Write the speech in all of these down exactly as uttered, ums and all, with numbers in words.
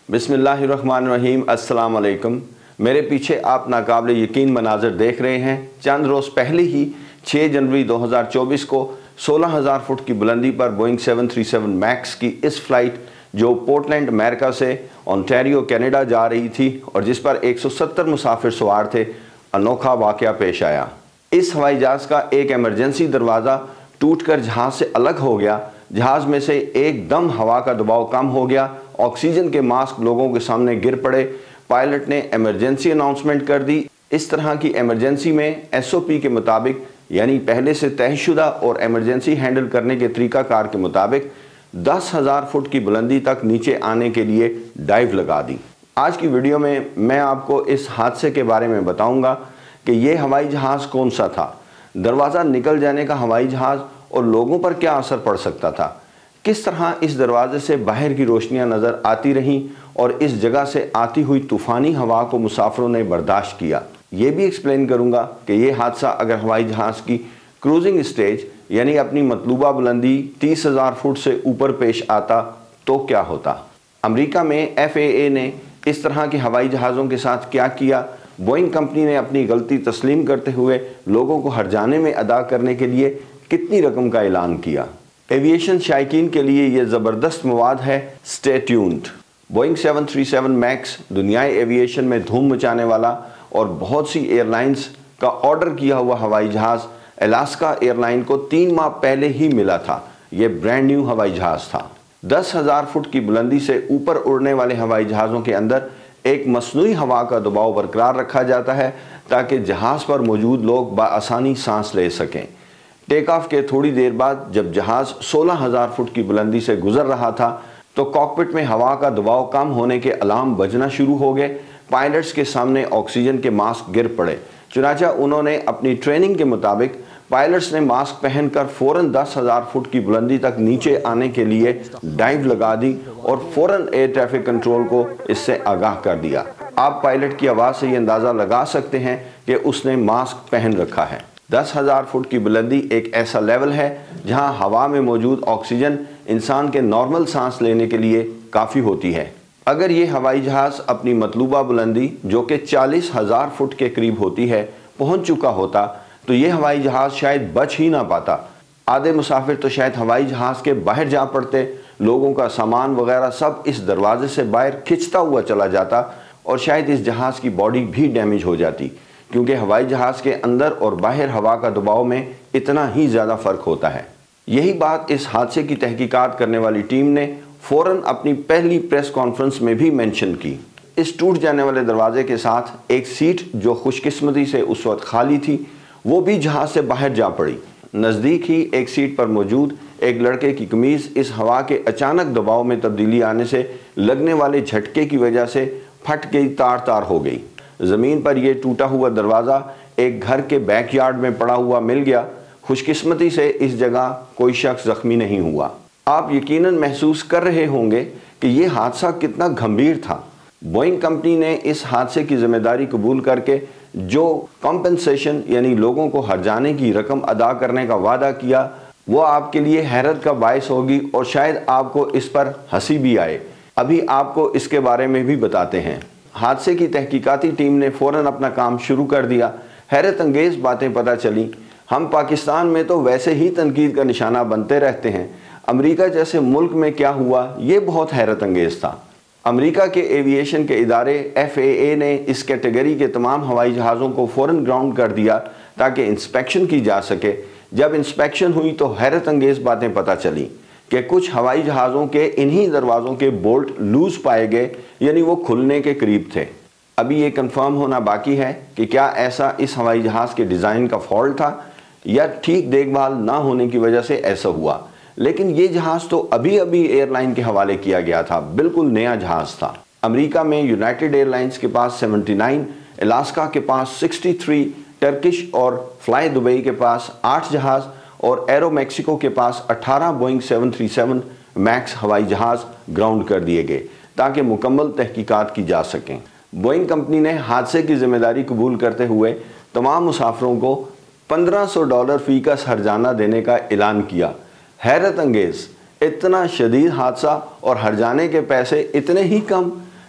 बिस्मिल्लाहिर्रहमानिर्रहीम। अस्सलाम वालेकुम। मेरे पीछे आप नाकाबिल यकीन मनाज़र देख रहे हैं। चंद रोज़ पहले ही छः जनवरी दो हज़ार चौबीस को सोलह हज़ार फुट की बुलंदी पर Boeing seven three seven Max की इस फ़्लाइट जो पोर्टलैंड अमेरिका से ओंटारियो कनाडा जा रही थी और जिस पर एक सौ सत्तर मुसाफिर सवार थे, अनोखा वाक़या पेश आया। इस हवाई जहाज़ का एक एमरजेंसी दरवाज़ा टूटकर जहाज़ से अलग हो गया। जहाज़ में से एकदम हवा का दबाव कम हो गया। ऑक्सीजन के मास्क लोगों के सामने गिर पड़े। पायलट ने इमरजेंसी अनाउंसमेंट कर दी। इस तरह की इमरजेंसी में एस ओ पी के मुताबिक, यानी पहले से तयशुदा और इमरजेंसी हैंडल करने के तरीक़ाकार के मुताबिक दस हज़ार फुट की बुलंदी तक नीचे आने के लिए डाइव लगा दी। आज की वीडियो में मैं आपको इस हादसे के बारे में बताऊंगा कि ये हवाई जहाज़ कौन सा था, दरवाज़ा निकल जाने का हवाई जहाज़ और लोगों पर क्या असर पड़ सकता था, किस तरह इस दरवाजे से बाहर की रोशनियां नज़र आती रहीं और इस जगह से आती हुई तूफ़ानी हवा को मुसाफिरों ने बर्दाश्त किया। ये भी एक्सप्लेन करूंगा कि ये हादसा अगर हवाई जहाज़ की क्रूजिंग स्टेज यानी अपनी मतलूबा बुलंदी तीस हज़ार फुट से ऊपर पेश आता तो क्या होता। अमेरिका में एफ ए ए ने इस तरह के हवाई जहाज़ों के साथ क्या किया। बोइंग कंपनी ने अपनी गलती तस्लीम करते हुए लोगों को हर्जाने में अदा करने के लिए कितनी रकम का ऐलान किया। एविएशन शायकीन के लिए यह ज़बरदस्त मवाद है। Stay tuned. Boeing seven three seven Max दुनियाई एविएशन में धूम मचाने वाला और बहुत सी एयरलाइंस का ऑर्डर किया हुआ हवाई जहाज़ अलास्का एयरलाइन को तीन माह पहले ही मिला था। यह ब्रांड न्यू हवाई जहाज़ था। दस हज़ार फुट की बुलंदी से ऊपर उड़ने वाले हवाई जहाज़ों के अंदर एक मसनूई हवा का दबाव बरकरार रखा जाता है ताकि जहाज़ पर मौजूद लोग बाआसानी सांस ले सकें। टेक ऑफ के थोड़ी देर बाद जब जहाज़ सोलह हज़ार फुट की बुलंदी से गुजर रहा था तो कॉकपिट में हवा का दबाव कम होने के अलार्म बजना शुरू हो गए। पायलट्स के सामने ऑक्सीजन के मास्क गिर पड़े। चुनांचे उन्होंने अपनी ट्रेनिंग के मुताबिक पायलट्स ने मास्क पहनकर फ़ौरन दस हज़ार फुट की बुलंदी तक नीचे आने के लिए डाइव लगा दी और फ़ौरन एयर ट्रैफिक कंट्रोल को इससे आगाह कर दिया। आप पायलट की आवाज़ से ये अंदाज़ा लगा सकते हैं कि उसने मास्क पहन रखा है। दस हज़ार फुट की बुलंदी एक ऐसा लेवल है जहां हवा में मौजूद ऑक्सीजन इंसान के नॉर्मल सांस लेने के लिए काफ़ी होती है। अगर ये हवाई जहाज़ अपनी मतलूबा बुलंदी जो कि चालीस हज़ार फुट के करीब होती है पहुंच चुका होता तो ये हवाई जहाज़ शायद बच ही ना पाता। आधे मुसाफिर तो शायद हवाई जहाज़ के बाहर जा पड़ते। लोगों का सामान वगैरह सब इस दरवाजे से बाहर खिंचता हुआ चला जाता और शायद इस जहाज़ की बॉडी भी डैमेज हो जाती, क्योंकि हवाई जहाज़ के अंदर और बाहर हवा का दबाव में इतना ही ज़्यादा फ़र्क होता है। यही बात इस हादसे की तहकीकात करने वाली टीम ने फ़ौरन अपनी पहली प्रेस कॉन्फ्रेंस में भी मेंशन की। इस टूट जाने वाले दरवाजे के साथ एक सीट जो खुशकिस्मती से उस वक्त खाली थी वो भी जहाज़ से बाहर जा पड़ी। नज़दीक ही एक सीट पर मौजूद एक लड़के की कमीज़ इस हवा के अचानक दबाव में तब्दीली आने से लगने वाले झटके की वजह से फट गई, तार तार हो गई। ज़मीन पर यह टूटा हुआ दरवाज़ा एक घर के बैकयार्ड में पड़ा हुआ मिल गया। खुशकिस्मती से इस जगह कोई शख्स ज़ख्मी नहीं हुआ। आप यकीनन महसूस कर रहे होंगे कि यह हादसा कितना गंभीर था। बोइंग कंपनी ने इस हादसे की जिम्मेदारी कबूल करके जो कॉम्पनसेशन यानी लोगों को हर्जाने की रकम अदा करने का वादा किया वो आपके लिए हैरत का बायस होगी और शायद आपको इस पर हंसी भी आए। अभी आपको इसके बारे में भी बताते हैं। हादसे की तहकीकाती टीम ने फ़ौरन अपना काम शुरू कर दिया। हैरत अंगेज़ बातें पता चली। हम पाकिस्तान में तो वैसे ही तनकीद का निशाना बनते रहते हैं, अमेरिका जैसे मुल्क में क्या हुआ ये बहुत हैरत अंगेज़ था। अमेरिका के एविएशन के इदारे एफ ए ए ने इस कैटेगरी के तमाम हवाई जहाज़ों को फ़ौरन ग्राउंड कर दिया ताकि इंस्पेक्शन की जा सके। जब इंस्पेक्शन हुई तो हैरत अंगेज़ बातें पता चली कि कुछ हवाई जहाज़ों के इन्हीं दरवाज़ों के बोल्ट लूज़ पाए गए, यानी वो खुलने के करीब थे। अभी ये कंफर्म होना बाकी है कि क्या ऐसा इस हवाई जहाज़ के डिज़ाइन का फॉल्ट था या ठीक देखभाल ना होने की वजह से ऐसा हुआ। लेकिन ये जहाज़ तो अभी अभी एयरलाइन के हवाले किया गया था, बिल्कुल नया जहाज़ था। अमेरिका में यूनाइटेड एयरलाइंस के पास उन्यासी, अलास्का के पास तिरसठ, टर्किश और फ्लाई दुबई के पास आठ जहाज़ और एरो मैक्सिको के पास अठारह Boeing seven three seven Max हवाई जहाज़ ग्राउंड कर दिए गए ताकि मुकम्मल तहकीकात की जा सकें। बोइंग कंपनी ने हादसे की जिम्मेदारी कबूल करते हुए तमाम मुसाफिरों को पंद्रह सौ डॉलर फ़ी का हर्जाना देने का ऐलान किया। हैरत अंगेज़, इतना शदीद हादसा और हर्जाने के पैसे इतने ही कम।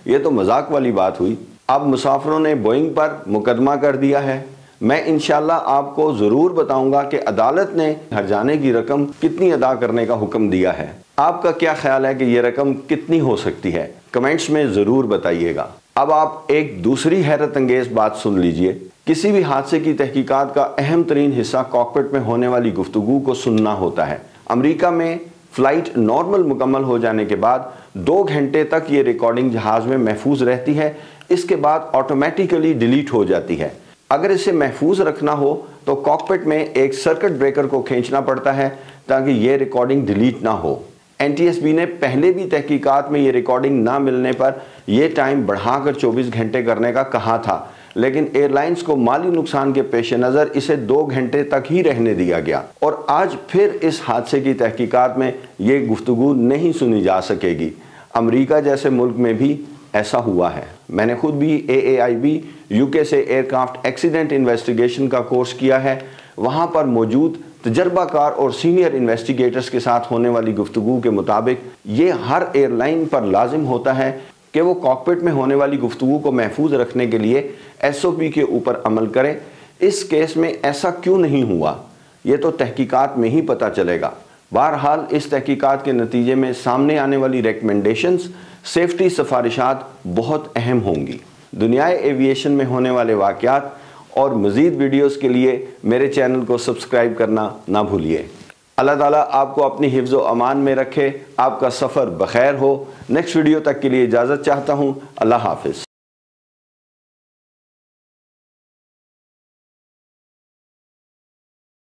ये तो मजाक वाली बात हुई। अब मुसाफिरों ने बोइंग पर मुकदमा कर दिया है। मैं इंशाल्लाह आपको ज़रूर बताऊंगा कि अदालत ने हर्जाने की रकम कितनी अदा करने का हुक्म दिया है। आपका क्या ख्याल है कि ये रकम कितनी हो सकती है? कमेंट्स में ज़रूर बताइएगा। अब आप एक दूसरी हैरत अंगेज़ बात सुन लीजिए। किसी भी हादसे की तहकीकात का अहम तरीन हिस्सा कॉकपिट में होने वाली गुफ्तगू को सुनना होता है। अमेरिका में फ़्लाइट नॉर्मल मुकम्मल हो जाने के बाद दो घंटे तक ये रिकॉर्डिंग जहाज़ में महफूज रहती है। इसके बाद ऑटोमेटिकली डिलीट हो जाती है। अगर इसे महफूज रखना हो तो कॉकपिट में एक सर्किट ब्रेकर को खींचना पड़ता है ताकि ये रिकॉर्डिंग डिलीट ना हो। एन टी एस बी ने पहले भी तहकीकात में ये रिकॉर्डिंग ना मिलने पर यह टाइम बढ़ाकर चौबीस घंटे करने का कहा था, लेकिन एयरलाइंस को माली नुकसान के पेश नज़र इसे दो घंटे तक ही रहने दिया गया और आज फिर इस हादसे की तहकीकात में ये गुफ्तगू नहीं सुनी जा सकेगी। अमेरिका जैसे मुल्क में भी ऐसा हुआ है। मैंने खुद भी A A I B UK से एयरक्राफ्ट एक्सीडेंट इन्वेस्टिगेशन का कोर्स किया है। वहाँ पर मौजूद तजर्बाकार और सीनियर इन्वेस्टिगेटर्स के साथ होने वाली गुफ्तगू के मुताबिक ये हर एयरलाइन पर लाजिम होता है कि वो कॉकपिट में होने वाली गुफ्तगू को महफूज रखने के लिए एस ओ पी के ऊपर अमल करें। इस केस में ऐसा क्यों नहीं हुआ, ये तो तहकीकात में ही पता चलेगा। बहरहाल इस तहकीकात के नतीजे में सामने आने वाली रिकमेंडेशंस, सेफ्टी सिफारिशात बहुत अहम होंगी। दुनियाए एविएशन में होने वाले वाक़यात और मज़ीद वीडियोस के लिए मेरे चैनल को सब्सक्राइब करना ना भूलिए। अल्लाह ताला आपको अपनी हिफ्ज़ व अमान में रखे, आपका सफ़र बखैर हो। नेक्स्ट वीडियो तक के लिए इजाज़त चाहता हूँ। अल्लाह हाफ़िज़।